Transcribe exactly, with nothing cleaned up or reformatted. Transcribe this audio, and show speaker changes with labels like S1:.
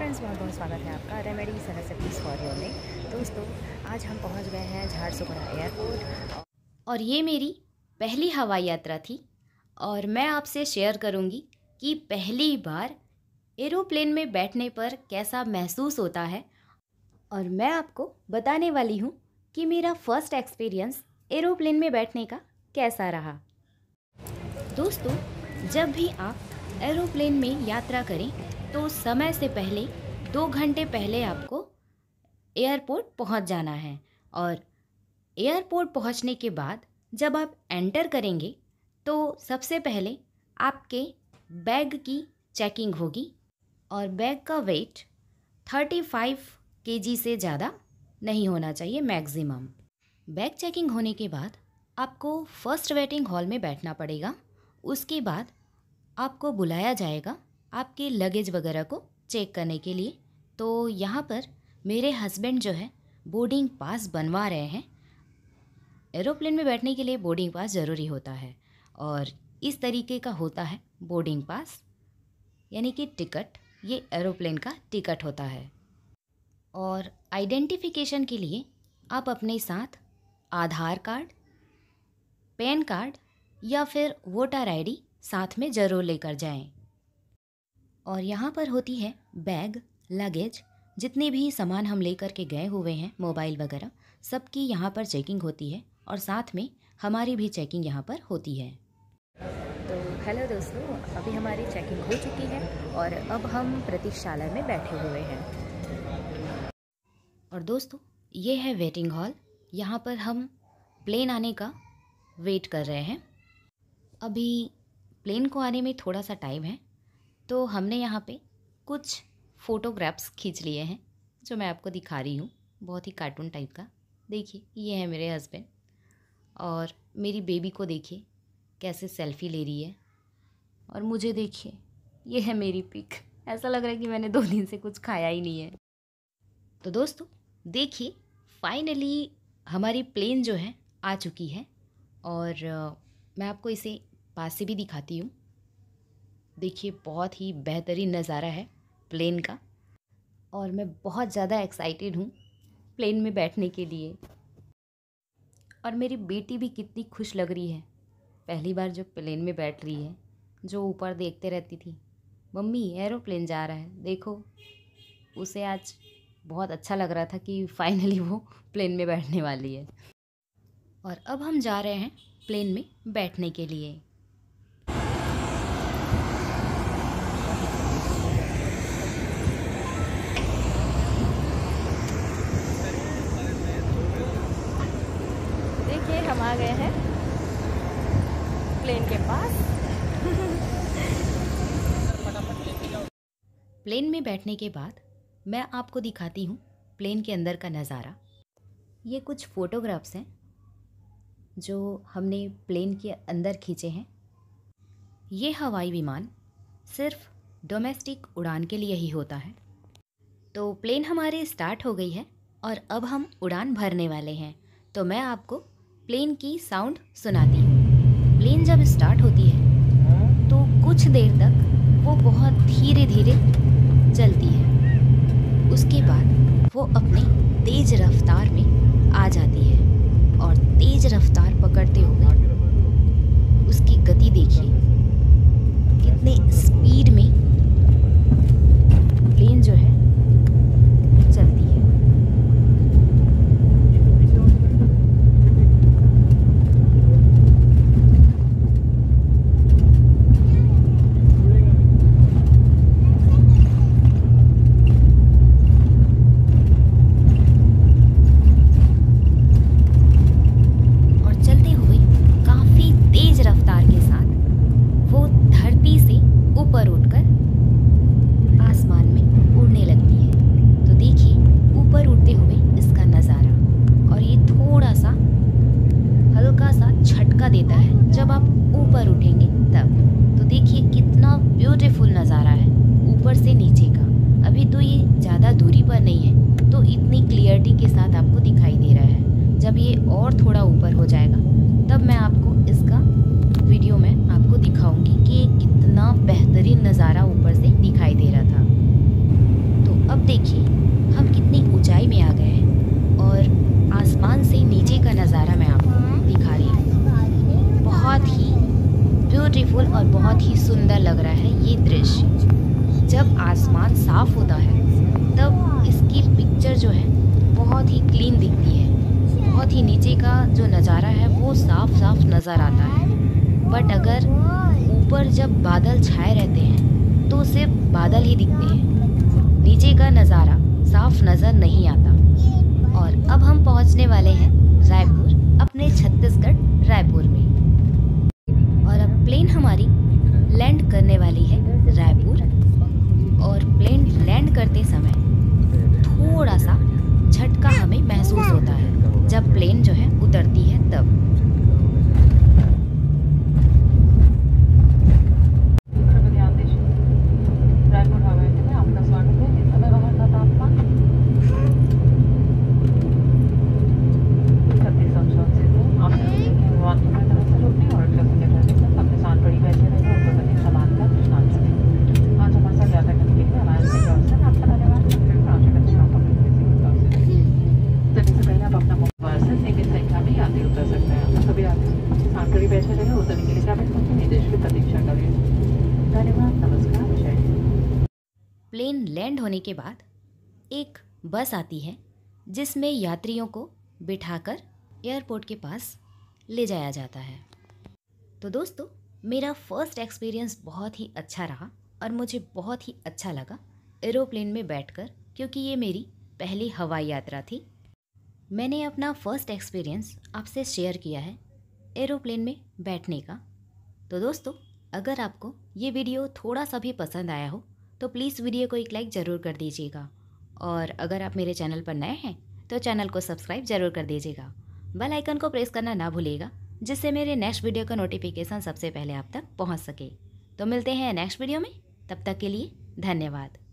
S1: Friends, बहुत बहुत स्वागत है आपका रेमेडी सरस्वती स्टूडियो में। दोस्तों, आज हम पहुंच गए हैं झारसुगड़ा एयरपोर्ट और ये मेरी पहली हवाई यात्रा थी और मैं आपसे शेयर करूंगी कि पहली बार एरोप्लेन में बैठने पर कैसा महसूस होता है। और मैं आपको बताने वाली हूं कि मेरा फर्स्ट एक्सपीरियंस एरोप्लेन में बैठने का कैसा रहा। दोस्तों, जब भी आप एरोप्लेन में यात्रा करें तो समय से पहले दो घंटे पहले आपको एयरपोर्ट पहुंच जाना है। और एयरपोर्ट पहुंचने के बाद जब आप एंटर करेंगे तो सबसे पहले आपके बैग की चेकिंग होगी और बैग का वेट पैंतीस केजी से ज़्यादा नहीं होना चाहिए मैक्सिमम। बैग चेकिंग होने के बाद आपको फर्स्ट वेटिंग हॉल में बैठना पड़ेगा। उसके बाद आपको बुलाया जाएगा आपके लगेज वगैरह को चेक करने के लिए। तो यहाँ पर मेरे हस्बैंड जो है बोर्डिंग पास बनवा रहे हैं। एरोप्लेन में बैठने के लिए बोर्डिंग पास ज़रूरी होता है और इस तरीके का होता है बोर्डिंग पास, यानी कि टिकट। ये एरोप्लेन का टिकट होता है। और आइडेंटिफिकेशन के लिए आप अपने साथ आधार कार्ड, पैन कार्ड या फिर वोटर आईडी साथ में ज़रूर लेकर जाएं। और यहाँ पर होती है बैग, लगेज, जितने भी सामान हम लेकर के गए हुए हैं, मोबाइल वगैरह, सबकी यहाँ पर चेकिंग होती है और साथ में हमारी भी चेकिंग यहाँ पर होती है। तो हेलो दोस्तों, अभी हमारी चेकिंग हो चुकी है और अब हम प्रतीक्षालय में बैठे हुए हैं। और दोस्तों, ये है वेटिंग हॉल। यहाँ पर हम प्लेन आने का वेट कर रहे हैं। अभी प्लेन को आने में थोड़ा सा टाइम है तो हमने यहाँ पे कुछ फ़ोटोग्राफ्स खींच लिए हैं जो मैं आपको दिखा रही हूँ, बहुत ही कार्टून टाइप का। देखिए, ये है मेरे हस्बैंड और मेरी बेबी को देखिए कैसे सेल्फ़ी ले रही है। और मुझे देखिए, ये है मेरी पिक। ऐसा लग रहा है कि मैंने दो दिन से कुछ खाया ही नहीं है। तो दोस्तों देखिए, फाइनली हमारी प्लेन जो है आ चुकी है और मैं आपको इसे पास से भी दिखाती हूँ। देखिए, बहुत ही बेहतरीन नज़ारा है प्लेन का और मैं बहुत ज़्यादा एक्साइटेड हूँ प्लेन में बैठने के लिए। और मेरी बेटी भी कितनी खुश लग रही है, पहली बार जो प्लेन में बैठ रही है। जो ऊपर देखते रहती थी, मम्मी एरोप्लेन जा रहा है, देखो। उसे आज बहुत अच्छा लग रहा था कि फाइनली वो प्लेन में बैठने वाली है। और अब हम जा रहे हैं प्लेन में बैठने के लिए। देखिए, हम आ गए हैं प्लेन के पास। प्लेन में बैठने के बाद मैं आपको दिखाती हूँ प्लेन के अंदर का नज़ारा। ये कुछ फ़ोटोग्राफ्स हैं जो हमने प्लेन के अंदर खींचे हैं। ये हवाई विमान सिर्फ डोमेस्टिक उड़ान के लिए ही होता है। तो प्लेन हमारे स्टार्ट हो गई है और अब हम उड़ान भरने वाले हैं। तो मैं आपको प्लेन की साउंड सुनाती हूँ। प्लेन जब स्टार्ट होती है तो कुछ देर तक वो बहुत धीरे धीरे चलती है। उसके बाद वो अपने तेज़ रफ्तार में आ जाती है और तेज़ रफ्तार पकड़ते हुए उसकी गति देखिए, कितने स्पीड में प्लेन जो है चलती है। देता है जब आप ऊपर उठेंगे तब। तो देखिए, कितना ब्यूटीफुल नज़ारा है ऊपर से नीचे का। अभी तो ये ज़्यादा दूरी पर नहीं है तो इतनी क्लियरिटी के साथ आपको दिखाई दे रहा है। जब ये और थोड़ा ऊपर हो जाएगा तब मैं आपको इसका वीडियो में आपको दिखाऊंगी कि कितना बेहतरीन नज़ारा ऊपर से दिखाई दे रहा था। तो साफ़ होता है तब इसकी पिक्चर जो है बहुत ही क्लीन दिखती है, बहुत ही नीचे का जो नज़ारा है वो साफ साफ नज़र आता है। बट अगर ऊपर जब बादल छाए रहते हैं तो सिर्फ बादल ही दिखते हैं, नीचे का नज़ारा साफ नज़र नहीं आता। और अब हम पहुंचने वाले हैं रायपुर, अपने छत्तीसगढ़ रायपुर में। और अब प्लेन हमारी लैंड करने वाली है रायपुर। और प्लेन लैंड करते समय थोड़ा सा झटका हमें महसूस होता है जब प्लेन जो है उतरती है तब।
S2: रायपुर हवाई अड्डे में आपका स्वागत है। इस समय बाहर का तापमान छत्तीस अंश सेल्सियस है। आप विमान की तरफ से रुकने और अपने स्थान पर ही बैठे रहें और बने समानता विश्राम करें। आज हमारे साथ यात्रा करने के लिए हमारे से अवसर आपका धन्यवाद। चलने से पहले आप अपना मोबाइल से सीमित संख्या में यात्री उतर सकते हैं। सभी यात्री स्थान पर ही बैठे रहें। उतरने के लिए कैबिन के निर्देश की प्रतीक्षा करें। धन्यवाद, नमस्कार, जय।
S1: प्लेन लैंड होने के बाद एक बस आती है जिसमें यात्रियों को बिठाकर एयरपोर्ट के पास ले जाया जाता है। तो दोस्तों, मेरा फर्स्ट एक्सपीरियंस बहुत ही अच्छा रहा और मुझे बहुत ही अच्छा लगा एरोप्लेन में बैठकर, क्योंकि ये मेरी पहली हवाई यात्रा थी। मैंने अपना फर्स्ट एक्सपीरियंस आपसे शेयर किया है एरोप्लेन में बैठने का। तो दोस्तों, अगर आपको ये वीडियो थोड़ा सा भी पसंद आया हो तो प्लीज़ वीडियो को एक लाइक ज़रूर कर दीजिएगा। और अगर आप मेरे चैनल पर नए हैं तो चैनल को सब्सक्राइब ज़रूर कर दीजिएगा। बेल आइकन को प्रेस करना ना भूलिएगा, जिससे मेरे नेक्स्ट वीडियो का नोटिफिकेशन सबसे पहले आप तक पहुंच सके। तो मिलते हैं नेक्स्ट वीडियो में, तब तक के लिए धन्यवाद।